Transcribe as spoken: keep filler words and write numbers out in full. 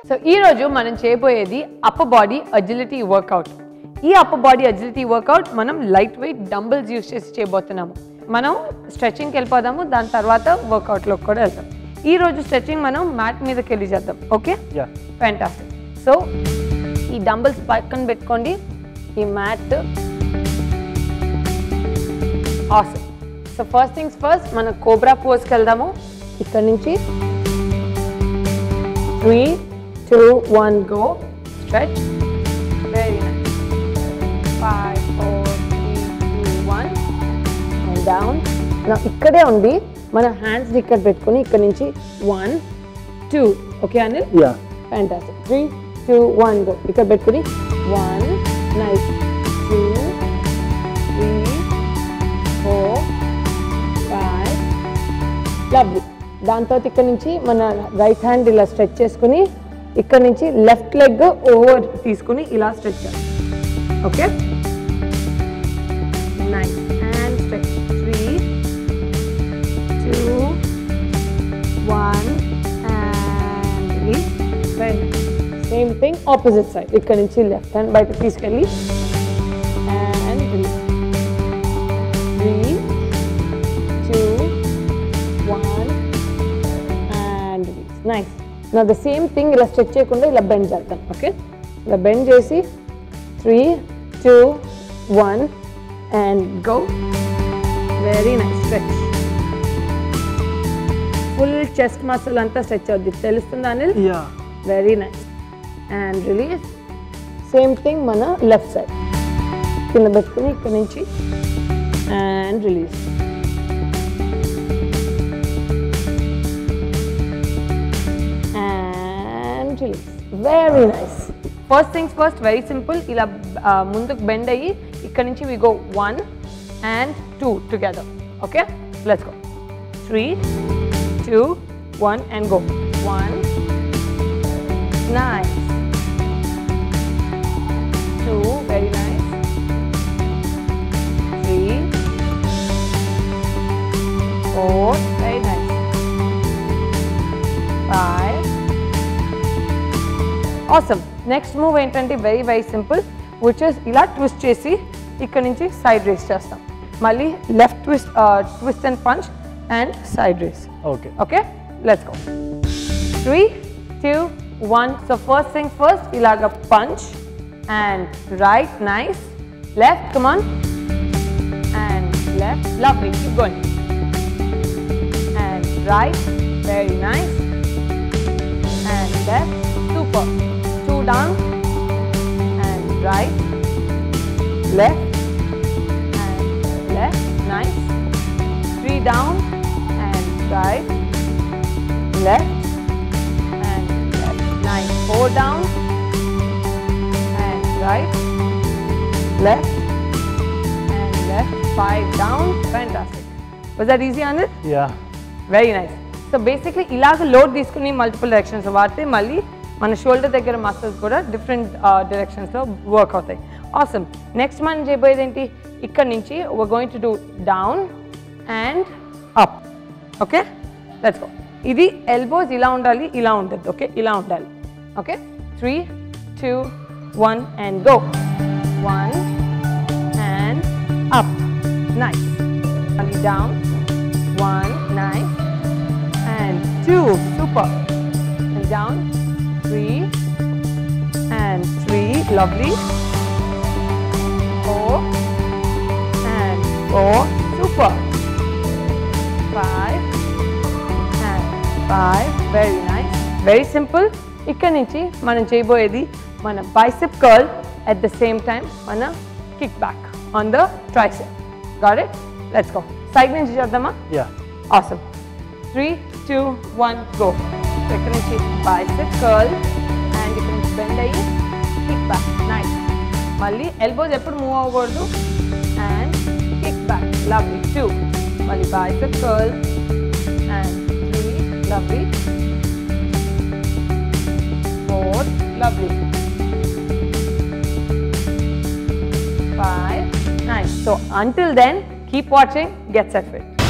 So ఈ రోజు మనం చేయబోయేది అప్పర్ బాడీ అజిలిటీ వర్కౌట్. ఈ అప్పర్ బాడీ అజిలిటీ వర్కౌట్ మనం లైట్ వెయిట్ డంబుల్స్ యూస్ చేసి చేయబోతున్నాము. మనం స్ట్రెచింగ్కి వెళ్ళిపోదాము, దాని తర్వాత వర్కౌట్లోకి కూడా వెళ్తాం. ఈ రోజు స్ట్రెచింగ్ మనం మ్యాట్ మీదకి వెళ్ళి చేద్దాం. Okay, fantastic. సో ఈ డంబుల్స్ పక్కన పెట్టుకోండి, ఈ mat. Awesome. So first things first, మనం కోబ్రా పోజ్కి వెళ్దాము. ఇక్కడ నుంచి three two one go. Stretch. Very nice. Five four three two one and down. ఇక్కడే ఉండి మన హ్యాండ్స్ ఇక్కడ పెట్టుకుని ఇక్కడ నుంచి one two. Okay Anil? Fantastic. Three two one go. ఇక్కడ పెట్టుకుని one. Nice. Two three four five. Lovely. దాని తర్వాత ఇక్కడ నుంచి మన రైట్ హ్యాండ్ ఇలా స్ట్రెచ్ చేసుకుని ఇక్కడ నుంచి లెఫ్ట్ లెగ్ ఓవర్ తీసుకుని ఇలా స్ట్రెచ్ చేయాలి. Okay, nice. And stretch. Three two one and release. Same thing opposite side. ఇక్కడ నుంచి లెఫ్ట్ హ్యాండ్ బయటకు తీసుకెళ్ళి and release. Three two one and release. Nice. నా ద సేమ్ థింగ్ ఇలా స్ట్రెచ్ చేయకుండా ఇలా బెండ్ చేద్దాం. ఓకే, ఇలా బెండ్ చేసి three two one and go. Very nice. Stretch. Full chest muscle అంతా స్ట్రెచ్ అవుద్ది, తెలుస్తుందా Anil? Very nice. And release. Same thing మన లెఫ్ట్ సైడ్. కింద పెట్టుకుని ఇక్కడ నుంచి and release. And release. Very nice. First things first, very simple. ఇలా ముందుకు బెండ్ అయ్యి ఇక్కడ నుంచి we go one and two together. Okay, let's go. Three two one and go. One. Nice. Two. Very nice. Three four. Very nice. Five. Awesome. Next move ఏంటంటే very very simple, which is ఇలా twist చేసి ఇక్కడ నుంచి side raise చేస్తాం. మళ్ళీ left twist twist and punch and side race. Okay okay, let's go. Three two one. So first thing first, ఇలాగ punch and right. Nice. Left. Come on. And left. Lovely. Keep going. And right. Very nice. And left. Super. Two down and right, left and left. Nice. Three down and right, left and left. Nice. Four down and right, left and left. Five down. Fantastic. Was that easy, Anil? Yeah. Very nice. So basically, ilaga load తీసుకుని multiple directions వాడితే మళ్ళీ మన shoulder దగ్గర muscles కూడా different డైరెక్షన్స్లో work అవుతాయి. Awesome. Next మనం చేయబోయేది ఏంటి, ఇక్కడ నుంచి we're going to do down and up. Okay, let's go. ఇది ఎల్బోస్ ఇలా ఉండాలి, ఇలా ఉంటుంది. ఓకే, ఇలా ఉండాలి. Okay, three two one and go. One and up. Nice. మళ్ళీ down. One. Nice. And two. Super. And down. Three and three. Lovely. Four and four. Super. Five and five. Very nice. Very simple. ఇక్కడ నుంచి మనం చేయబోయేది మన bicep curl at the same time మన kick back on the tricep. Got it? Let's go. Side నుంచి చేద్దామా? Yeah. Awesome. Three two one go. ఇక్కడ నుంచి bicep curl and ఇక్కడ నుంచి bend అయ్యి kick back. Nice. మళ్ళీ elbows ఎప్పుడు మూవ్ అవ్వకూడదు and kick back. Lovely. Two. మళ్ళీ bicep curl and three. Lovely. Four. Lovely. Five. Nice. So until then, keep watching. Get set fit.